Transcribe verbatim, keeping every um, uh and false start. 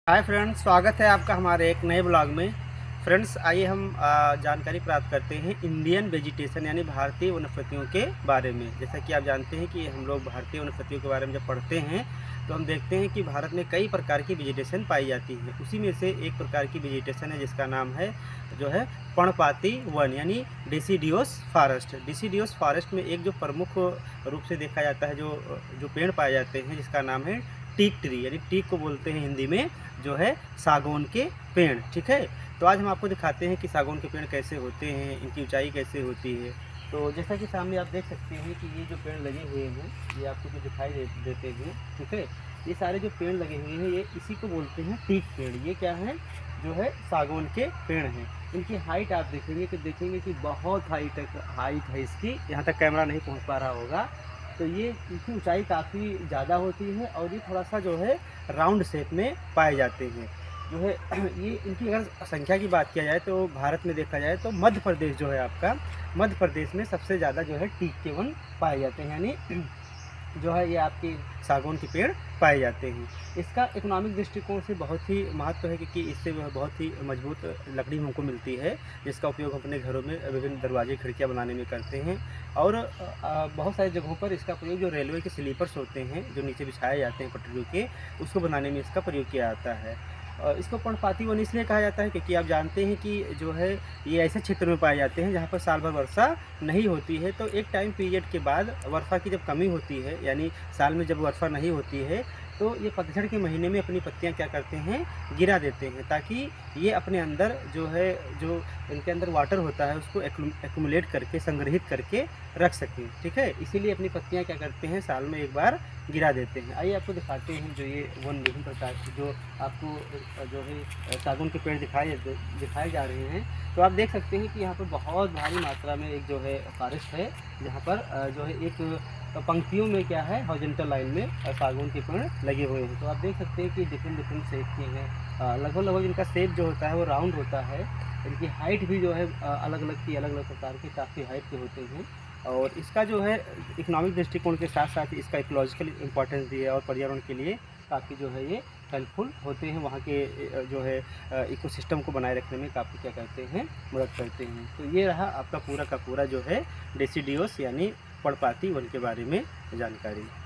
Hi friends, स्वागत है आपका हमारे एक नए ब्लॉग में। फ्रेंड्स, आइए हम आ, जानकारी प्राप्त करते हैं इंडियन वेजिटेशन यानी भारतीय वनस्पतियों के बारे में। जैसा कि आप जानते हैं कि हम लोग भारतीय वनस्पतियों के बारे में जब पढ़ते हैं तो हम देखते हैं कि भारत में कई प्रकार की वेजिटेशन पाई जाती है। उसी में से एक प्रकार की वेजिटेशन है जिसका नाम है जो है पर्णपाती वन यानी डेसिडियोस फॉरेस्ट। डेसिडियोस फॉरेस्ट में एक जो प्रमुख रूप से देखा जाता है जो जो पेड़ पाए जाते हैं जिसका नाम है टीक ट्री, यानी टीक को बोलते हैं हिंदी में जो है सागौन के पेड़। ठीक है, तो आज हम आपको दिखाते हैं कि सागौन के पेड़ कैसे होते हैं, इनकी ऊंचाई कैसे होती है। तो जैसा कि सामने आप देख सकते हैं कि ये जो पेड़ लगे हुए हैं ये आपको जो दिखाई दे, देते हैं। ठीक है, ये सारे जो पेड़ लगे हुए हैं ये इसी को बोलते हैं टीक पेड़। ये क्या है, जो है सागौन के पेड़ हैं। इनकी हाइट आप देखेंगे कि देखेंगे कि बहुत हाइट हाइट है इसकी, यहाँ तक कैमरा नहीं पहुँच पा रहा होगा। तो ये इनकी ऊंचाई काफ़ी ज़्यादा होती है और ये थोड़ा सा जो है राउंड शेप में पाए जाते हैं। जो है ये इनकी अगर संख्या की बात किया जाए तो भारत में देखा जाए तो मध्य प्रदेश जो है आपका, मध्य प्रदेश में सबसे ज़्यादा जो है टीक के वन पाए जाते हैं, यानी जो है ये आपके सागौन के पेड़ पाए जाते हैं। इसका इकोनॉमिक दृष्टिकोण से बहुत ही महत्व है क्योंकि इससे वह बहुत ही मजबूत लकड़ी हमको मिलती है जिसका उपयोग हम अपने घरों में विभिन्न दरवाजे खिड़कियां बनाने में करते हैं। और बहुत सारी जगहों पर इसका प्रयोग जो रेलवे के स्लीपर्स होते हैं जो नीचे बिछाए जाते हैं पटरियों के, उसको बनाने में इसका प्रयोग किया जाता है। और इसको पर्णपाती वन इसलिए कहा जाता है क्योंकि आप जानते हैं कि जो है ये ऐसे क्षेत्र में पाए जाते हैं जहाँ पर साल भर वर्षा नहीं होती है। तो एक टाइम पीरियड के बाद वर्षा की जब कमी होती है, यानी साल में जब वर्षा नहीं होती है, तो ये पतझड़ के महीने में अपनी पत्तियां क्या करते हैं, गिरा देते हैं ताकि ये अपने अंदर जो है जो इनके अंदर वाटर होता है उसको एक्युमुलेट करके संग्रहित करके रख सकें। ठीक है, इसीलिए अपनी पत्तियां क्या करते हैं, साल में एक बार गिरा देते हैं। आइए आपको दिखाते हैं जो ये वन विभिन्न प्रकार के जो आपको जो है सागौन के पेड़ दिखाए दिखाए जा रहे हैं। तो आप देख सकते हैं कि यहाँ पर बहुत भारी मात्रा में एक जो है फॉरेस्ट है जहाँ पर जो है एक पंक्तियों में क्या है हॉरिजॉन्टल लाइन में सागौन के पेड़ लगे हुए हैं। तो आप देख सकते हैं कि डिफरेंट डिफरेंट शेप के हैं, लगभग लगभग इनका शेप जो होता है वो राउंड होता है। इनकी हाइट भी जो है अलग अलग की अलग अलग प्रकार के काफ़ी हाइट के होते हैं। और इसका जो है इकोनॉमिक दृष्टिकोण के साथ साथ इसका इकोलॉजिकल इम्पोर्टेंस भी है और पर्यावरण के लिए काफ़ी जो है ये हेल्पफुल होते हैं, वहाँ के जो है इकोसिस्टम को बनाए रखने में काफ़ी क्या करते हैं, मदद करते हैं। तो ये रहा आपका पूरा का पूरा जो है डेसिडियोस यानी पर्णपाती वन के बारे में जानकारी।